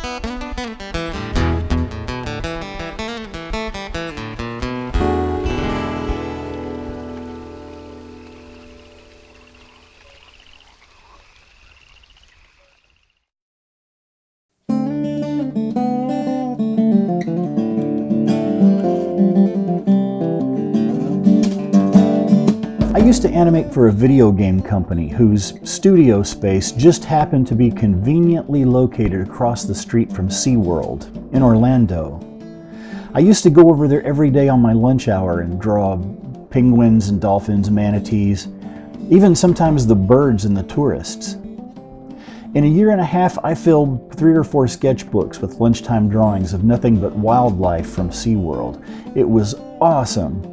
I used to animate for a video game company whose studio space just happened to be conveniently located across the street from SeaWorld in Orlando. I used to go over there every day on my lunch hour and draw penguins and dolphins, manatees, even sometimes the birds and the tourists. In a year and a half, I filled 3 or 4 sketchbooks with lunchtime drawings of nothing but wildlife from SeaWorld. It was awesome.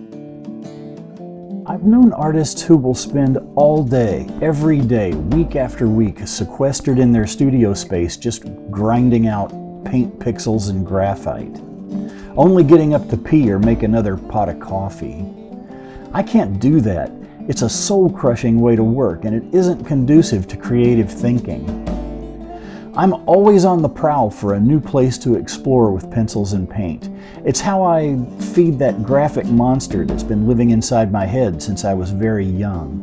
I've known artists who will spend all day, every day, week after week, sequestered in their studio space just grinding out paint pixels and graphite, only getting up to pee or make another pot of coffee. I can't do that. It's a soul-crushing way to work, and it isn't conducive to creative thinking. I'm always on the prowl for a new place to explore with pencils and paint. It's how I feed that graphic monster that's been living inside my head since I was very young.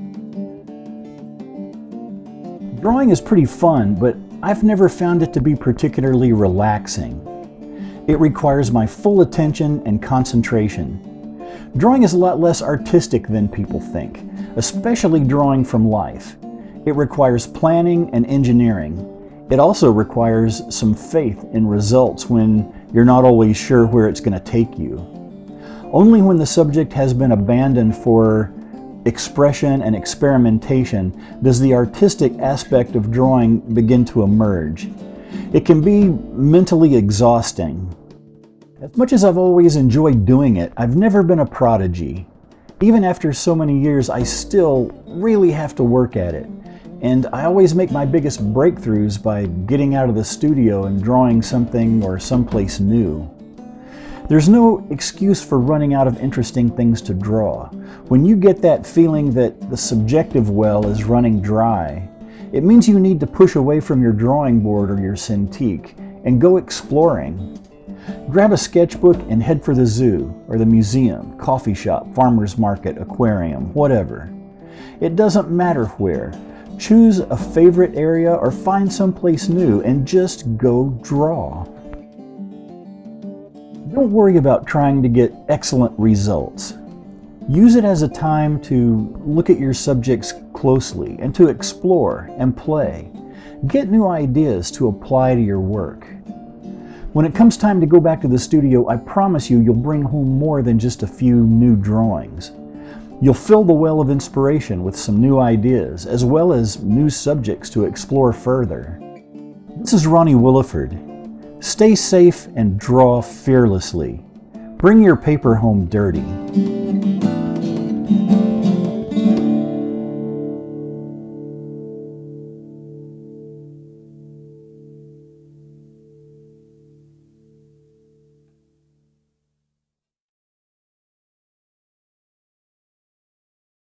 Drawing is pretty fun, but I've never found it to be particularly relaxing. It requires my full attention and concentration. Drawing is a lot less artistic than people think, especially drawing from life. It requires planning and engineering. It also requires some faith in results when you're not always sure where it's going to take you. Only when the subject has been abandoned for expression and experimentation does the artistic aspect of drawing begin to emerge. It can be mentally exhausting. As much as I've always enjoyed doing it, I've never been a prodigy. Even after so many years, I still really have to work at it. And I always make my biggest breakthroughs by getting out of the studio and drawing something or someplace new. There's no excuse for running out of interesting things to draw. When you get that feeling that the subjective well is running dry, it means you need to push away from your drawing board or your Cintiq and go exploring. Grab a sketchbook and head for the zoo or the museum, coffee shop, farmer's market, aquarium, whatever. It doesn't matter where. Choose a favorite area or find someplace new and just go draw. Don't worry about trying to get excellent results. Use it as a time to look at your subjects closely and to explore and play. Get new ideas to apply to your work. When it comes time to go back to the studio, I promise you'll bring home more than just a few new drawings. You'll fill the well of inspiration with some new ideas, as well as new subjects to explore further. This is Ronnie Williford. Stay safe and draw fearlessly. Bring your paper home dirty.